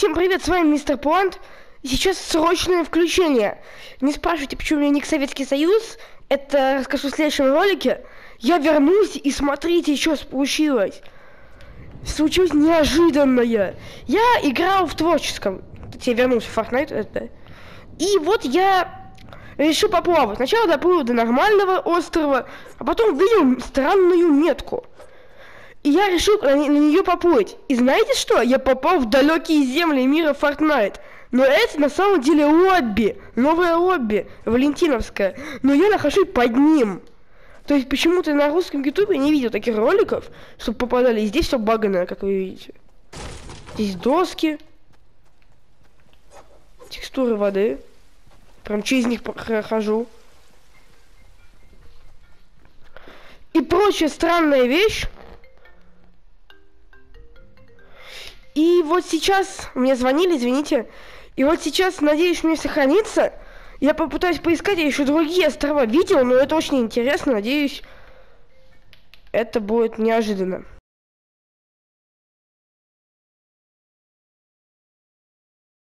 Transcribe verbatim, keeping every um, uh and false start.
Всем привет, с вами Мистер Плант. И сейчас срочное включение. Не спрашивайте, почему у меня ник Советский Союз. Это расскажу в следующем ролике. Я вернусь и смотрите, что случилось. Случилось неожиданное. Я играл в творческом. Я вернулся в Fortnite. Это. И вот я решил поплавать. Сначала доплыл до нормального острова, а потом увидел странную метку. И я решил на, на нее поплыть. И знаете что? Я попал в далекие земли мира Fortnite. Но это на самом деле лобби. Новое лобби. Валентиновское. Но я нахожусь под ним. То есть почему-то на русском ютубе не видел таких роликов, чтобы попадали. И здесь все баганое, как вы видите. Здесь доски. Текстуры воды. Прям через них прохожу. И прочая странная вещь. И вот сейчас мне звонили, извините. И вот сейчас, надеюсь, мне сохранится. Я попытаюсь поискать, я еще другие острова видел, но это очень интересно. Надеюсь, это будет неожиданно.